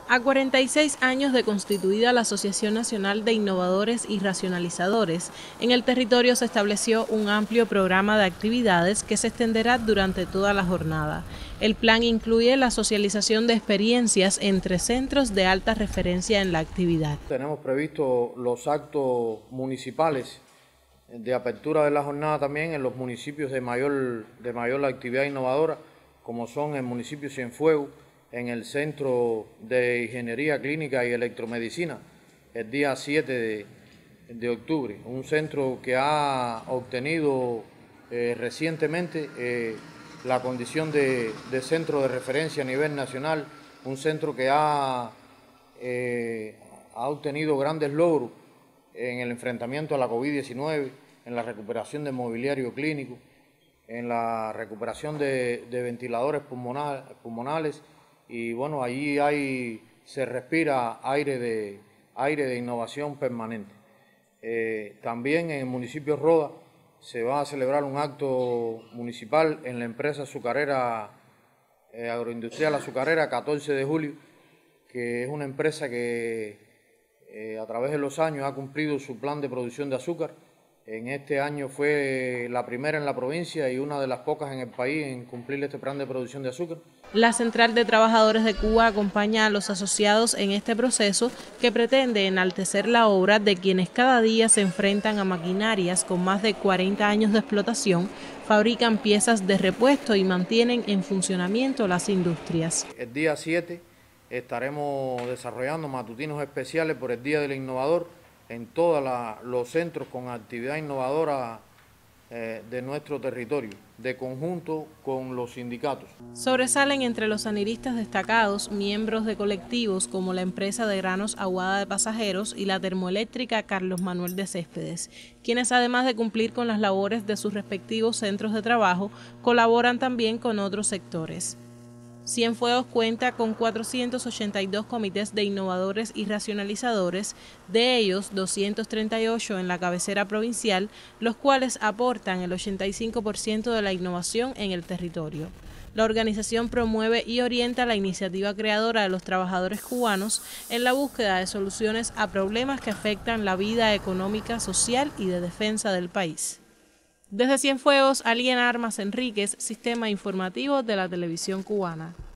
A 46 años de constituida la Asociación Nacional de Innovadores y Racionalizadores, en el territorio se estableció un amplio programa de actividades que se extenderá durante toda la jornada. El plan incluye la socialización de experiencias entre centros de alta referencia en la actividad. Tenemos previsto los actos municipales de apertura de la jornada también en los municipios de mayor actividad innovadora, como son el municipio Cienfuegos, en el Centro de Ingeniería Clínica y Electromedicina, el día 7 de octubre. Un centro que ha obtenido recientemente la condición de centro de referencia a nivel nacional, un centro que ha obtenido grandes logros en el enfrentamiento a la COVID-19, en la recuperación de mobiliario clínico, en la recuperación de ventiladores pulmonales, y bueno, allí se respira aire de innovación permanente. También en el municipio Roda se va a celebrar un acto municipal en la empresa azucarera, agroindustrial azucarera 14 de julio, que es una empresa que a través de los años ha cumplido su plan de producción de azúcar. En este año fue la primera en la provincia y una de las pocas en el país en cumplir este plan de producción de azúcar. La Central de Trabajadores de Cuba acompaña a los asociados en este proceso que pretende enaltecer la obra de quienes cada día se enfrentan a maquinarias con más de 40 años de explotación, fabrican piezas de repuesto y mantienen en funcionamiento las industrias. El día 7 estaremos desarrollando matutinos especiales por el Día del Innovador en todos los centros con actividad innovadora de nuestro territorio, de conjunto con los sindicatos. Sobresalen entre los saniristas destacados miembros de colectivos como la empresa de granos Aguada de Pasajeros y la termoeléctrica Carlos Manuel de Céspedes, quienes además de cumplir con las labores de sus respectivos centros de trabajo, colaboran también con otros sectores. Cienfuegos cuenta con 482 comités de innovadores y racionalizadores, de ellos 238 en la cabecera provincial, los cuales aportan el 85% de la innovación en el territorio. La organización promueve y orienta la iniciativa creadora de los trabajadores cubanos en la búsqueda de soluciones a problemas que afectan la vida económica, social y de defensa del país. Desde Cienfuegos, Aliena Armas Enríquez, Sistema Informativo de la Televisión Cubana.